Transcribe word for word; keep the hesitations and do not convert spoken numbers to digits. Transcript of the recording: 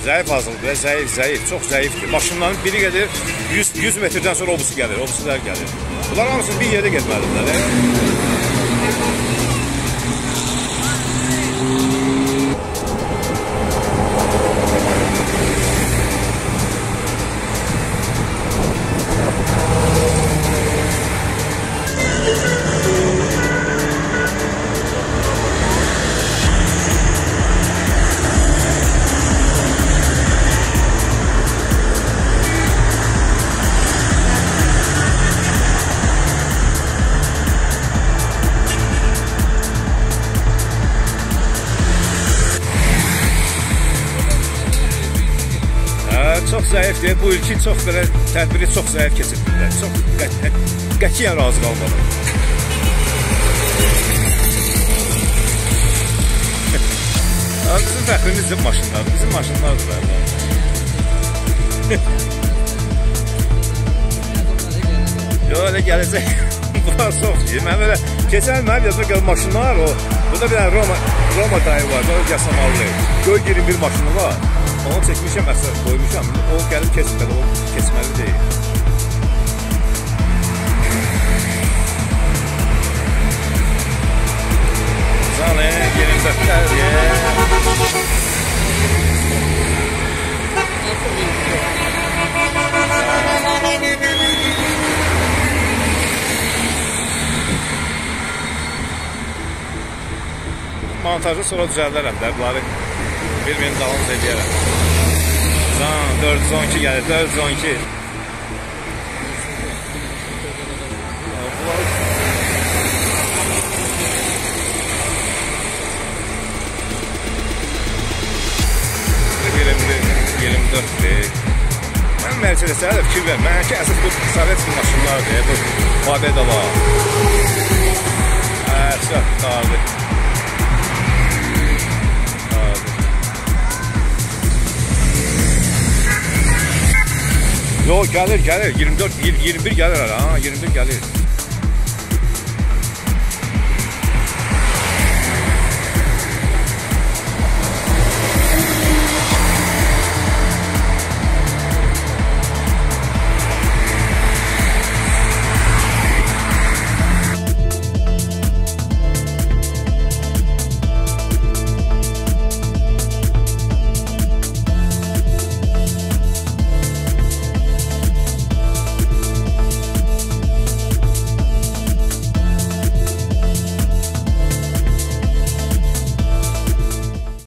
Zəif hazırdır, zəif, zəif, çox zəifdir. Maşınların biri gedir, yüz metrdən sonra obusu gəlir, obusular gəlir. Bunlar hamısını bir yerdə getməlidirlər. Çox zəifdir. Bu ilkin çox belə tədbiri çox zəif keçirdilər. Çox qətiyyən razı qalmadım. Bizim fəxrimiz bizim maşınlar. Bizim maşınlardır. Yox, elə gələcək. Bunlar çox deyir. Mən belə keçən mənim yazıma gələn maşınlar o. Burada bir dənə Roma, Roma dayı var. O yasamalı. Göy iyirmi bir maşını var. Onu çəkmişəm, məsələ qoymuşam. O gəlib keçməli, o keçməli deyil. Zane, iyirmi dördlər, montajı sonra düzəldərəm də, bunları bir-birini dalınız edəyərəm. Zan, dörd yüz on iki gəlir, dörd yüz on iki. iyirmi dörddir. Mən Mercedeslərə də fikir verim. Mənə ki, əsas bu Sovetski maşınlardır, bu Mabeda var. Əsas dardır. Yox, gəlir, gəlir. iyirmi dörd, iyirmi bir gəlir hələ, ha, iyirmi bir gəlir.